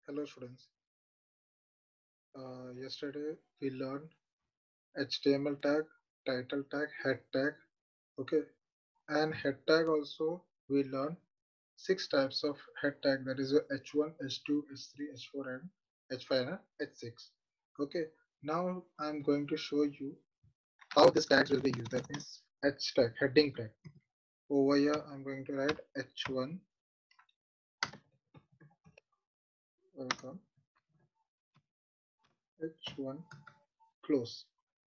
Hello students. Yesterday we learned HTML tag, title tag, head tag. Okay, and head tag also we learned six types of head tag, that is H1, H2, H3, H4 and H5 and H6. Okay, now I'm going to show you how these tags will be used. That means H tag, heading tag. Over here I'm going to write H1, welcome, H1, close.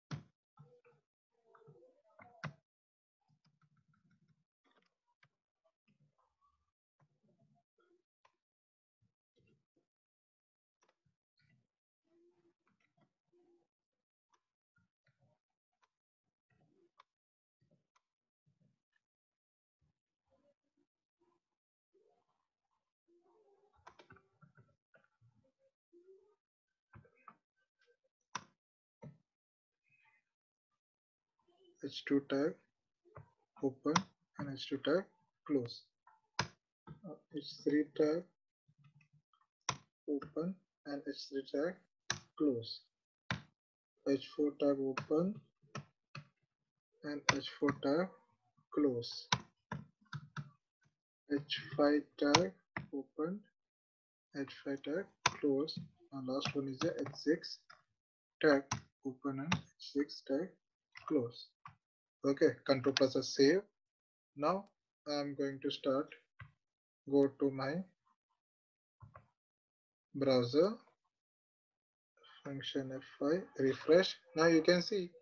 H2 tag, open, and H2 tag, close. H3 tag, open, and H3 tag, close. H4 tag, open, and H4 tag, close. H5 tag, open, H5 tag, close. And last one is the H6 tag, open, and H6 tag, close. Okay, Control plus a save. Now I'm going to start. Go to my browser, function F5, refresh. Now you can see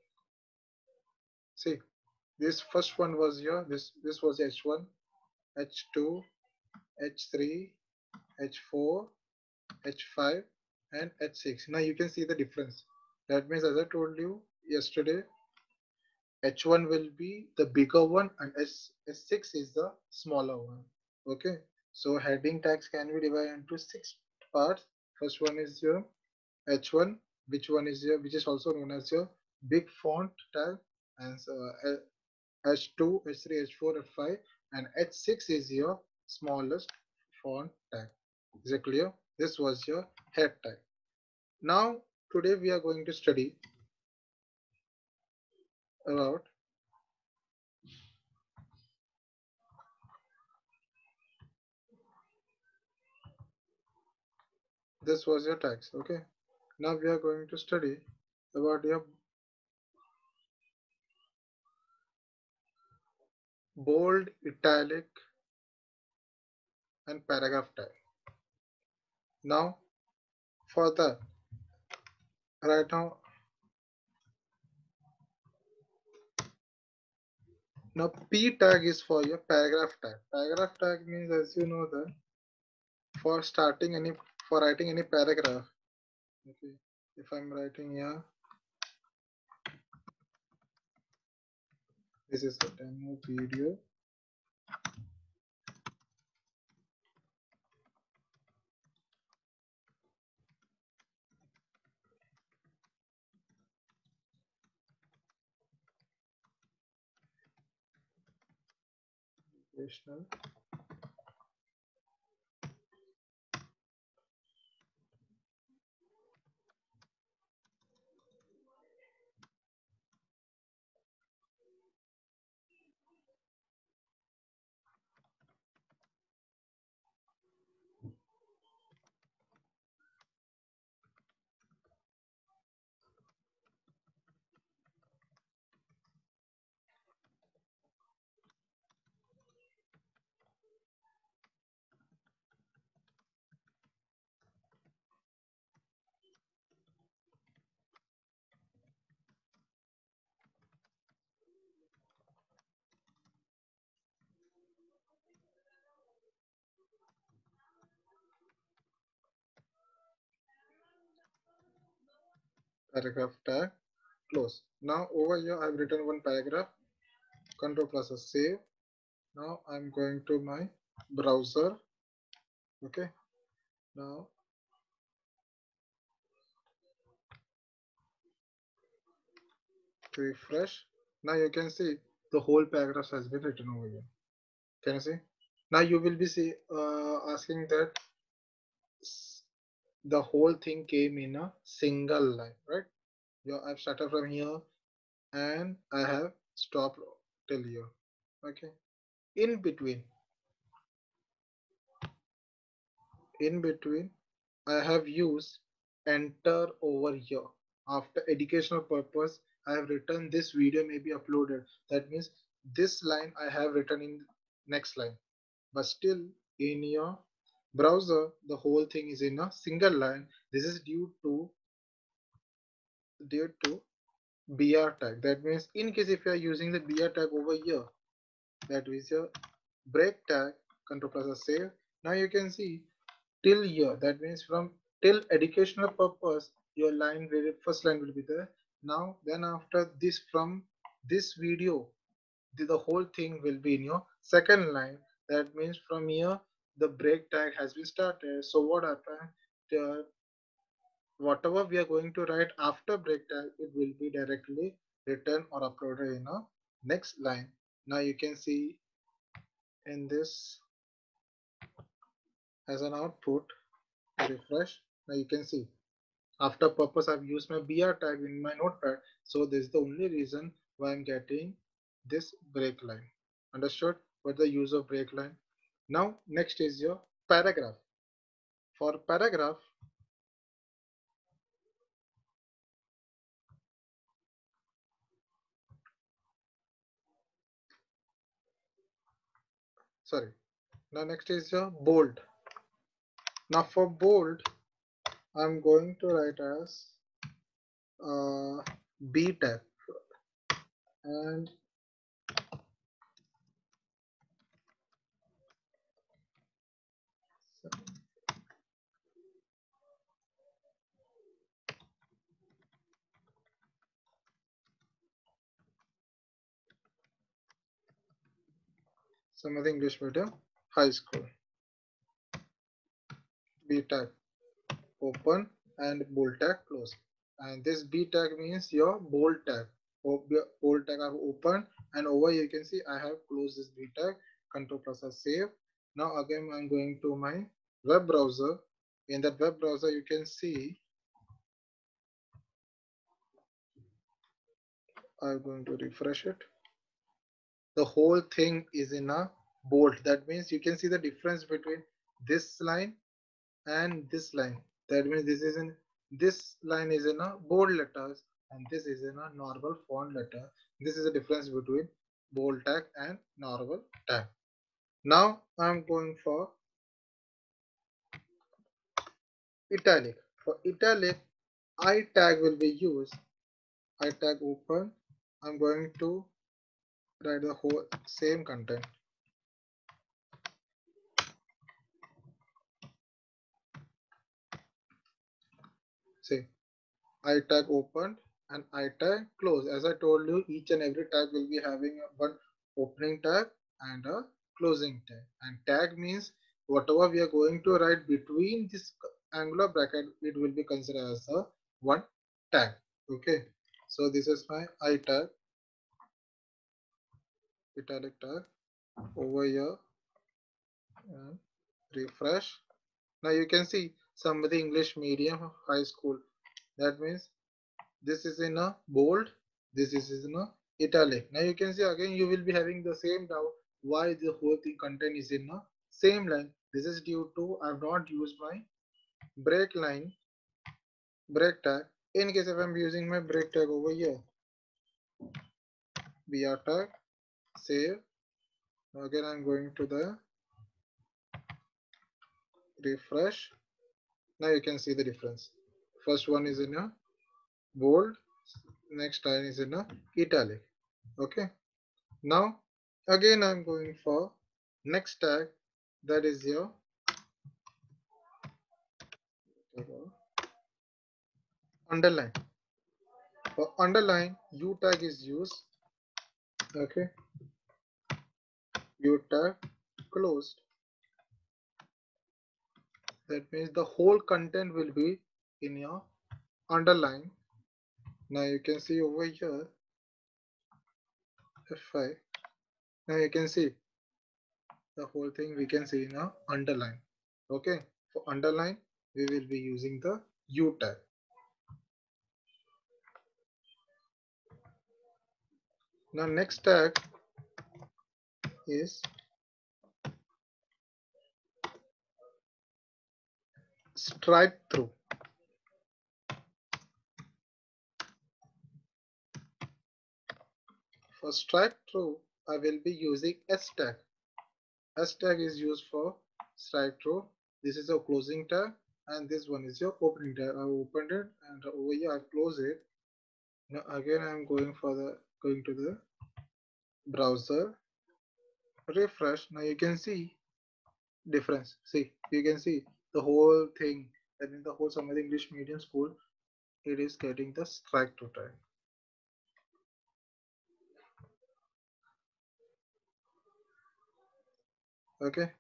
this first one was here. This was H1, H2, H3, H4, H5, and H6. Now you can see the difference. That means, as I told you yesterday, H1 will be the bigger one and S6 is the smaller one. Okay, so heading tags can be divided into six parts. First one is your H1, which is also known as your big font tag, and H2, H3, H4, H5, and H6 is your smallest font tag. Is it clear? This was your head tag. Now, today we are going to study about this was your tags. Okay. Now we are going to study about your bold, italic, and paragraph tag. Now, for that, right now P tag is for your paragraph tag. Paragraph tag means, as you know, that for starting any for writing any paragraph. Okay, if I'm writing here, this is a demo video. Educational. Paragraph tag, close. Now over here I've written one paragraph. Control plus a save. Now I'm going to my browser. Okay. Now refresh. Now you can see the whole paragraph has been written over here. Can you see? Now you will be asking that the whole thing came in a single line, right? I've started from here and I have stopped till here. Okay. In between, in between, I have used enter over here. After educational purpose, I have written this video may be uploaded. That means this line I have written in next line. But still in your browser, the whole thing is in a single line. This is due to BR tag. That means in case if you are using the BR tag over here, that is your break tag, control plus a save. Now you can see till here, that means from till educational purpose your line will first line will be there. Now then after this, from this video, the whole thing will be in your second line. That means from here the break tag has been started. So what happened, whatever we are going to write after break tag, it will be directly written or uploaded in a next line. Now you can see in this as an output, refresh. Now you can see after purpose I've used my BR tag in my notepad. So this is the only reason why I'm getting this break line. Understood what the use of break line? Now next is your paragraph. For paragraph, sorry. Now next is your bold. Now for bold, I'm going to write as B tag and some other English medium high school. B tag open and bold tag close. And this B tag means your bold tag. Bold tag I've opened, and over here you can see I have closed this B tag. Control plus a save. Now again I'm going to my web browser. In that web browser you can see I'm going to refresh it. The whole thing is in a bold. That means you can see the difference between this line and this line. That means this line is in a bold letters and this is in a normal font letter. This is the difference between bold tag and normal tag. Now I'm going for italic. For italic, I tag will be used. I tag open. I'm going to write the whole same content. See, I tag opened and I tag close. As I told you, each and every tag will be having one opening tag and a closing tag. And tag means whatever we are going to write between this angular bracket, it will be considered as a one tag. Okay. So this is my I tag, italic tag over here and refresh. Now you can see somebody English medium high school. That means this is in a bold, this is in a italic. Now you can see again you will be having the same doubt why the whole thing content is in a same line. This is due to I've not used my break line, break tag. In case if I'm using my break tag over here, BR tag, save. Again I'm going to the refresh. Now you can see the difference. First one is in a bold, next line is in a italic. Okay. Now again I'm going for next tag, that is your underline. For underline, U tag is used. Okay, U tag closed. That means the whole content will be in your underline. Now you can see over here F5. Now you can see the whole thing we can see in a underline. Okay, for underline we will be using the U tag. Now next tag is strike through. For strike through, I will be using S tag. S tag is used for strike through. This is a closing tag and this one is your opening tag. I opened it and over here I close it. Now again I am going to the browser, refresh. Now you can see difference. See, you can see the whole thing, and in the whole Samadhi English Medium School, it is getting the strike through tag. Okay.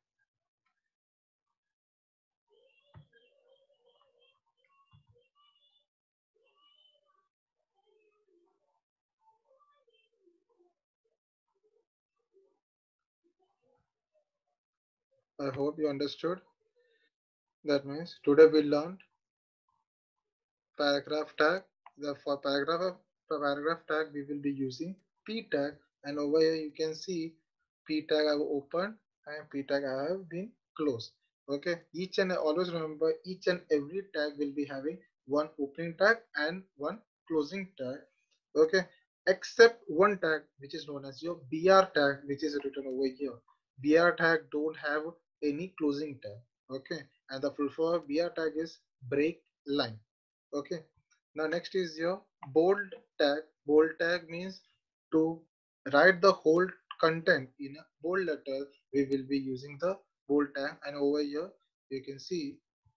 I hope you understood. That means today we learned paragraph tag. The for paragraph tag we will be using p tag, and over here you can see p tag I have opened and p tag I have been closed. Okay, each and always remember each and every tag will be having one opening tag and one closing tag. Okay, except one tag which is known as your BR tag, which is written over here. BR tag don't have any closing tag. Okay, and the full for BR tag is break line. Okay, now next is your bold tag. Bold tag means to write the whole content in a bold letter. We will be using the bold tag, and over here you can see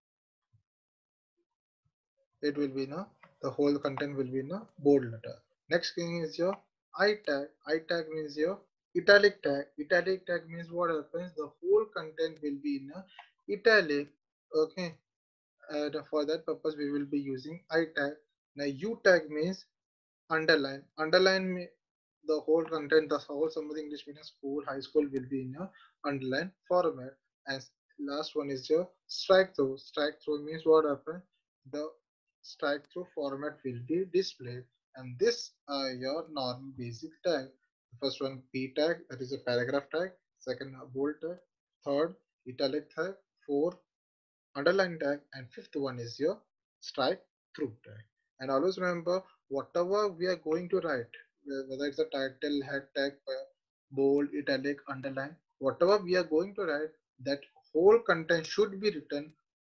it will be in a, the whole content will be in a bold letter. Next thing is your I tag. I tag means your italic tag. Italic tag means what happens, the whole content will be in a italic. Okay, and for that purpose we will be using I tag. Now U tag means underline. Underline the whole content, the whole Samadhi English Medium School, high school will be in a underline format. And last one is your strike through. Strike through means what happens, the strike through format will be displayed. And this are your normal basic tag. The first one P tag, that is a paragraph tag. Second bold tag. Third italic tag. Fourth underline tag, and fifth one is your strike through tag. And always remember, whatever we are going to write, whether it's a title, head tag, bold, italic, underline, whatever we are going to write, that whole content should be written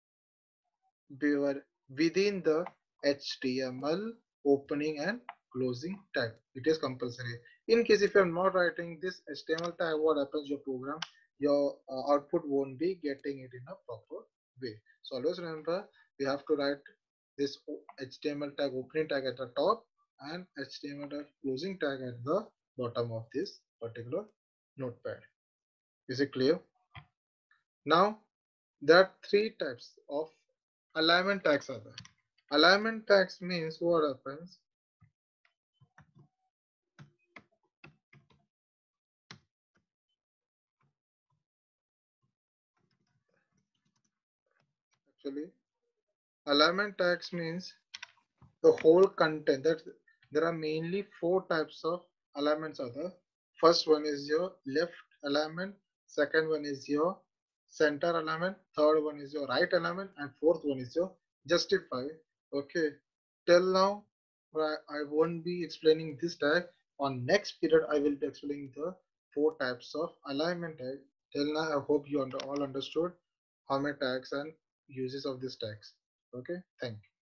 within the HTML opening and closing tag. It is compulsory. In case if you are not writing this HTML tag, what happens, your program, your output won't be getting it in a proper way. So always remember, we have to write this HTML tag opening tag at the top and HTML tag closing tag at the bottom of this particular notepad. Is it clear? Now there are three types of alignment tags are there. Alignment tags means what happens, actually alignment tags means the whole content, that there are mainly four types of alignments are there. First one is your left alignment, second one is your center alignment, third one is your right alignment, and fourth one is your justify. Okay, till now I won't be explaining this tag. On next period I will be explaining the four types of alignment tag. Till now I hope you all understood how many tags and uses of these tags. Okay, thank you.